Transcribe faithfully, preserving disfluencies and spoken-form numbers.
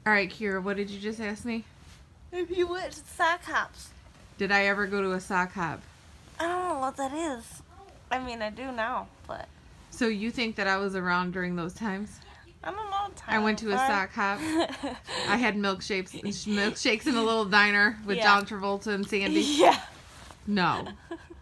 All right, Kira, what did you just ask me? If you went to sock hops. Did I ever go to a sock hop? I don't know what that is. I mean, I do now, but... So you think that I was around during those times? I don't know. I went to a sock hop. I had milkshakes, milkshakes in a little diner with Yeah. John Travolta and Sandy. Yeah. No.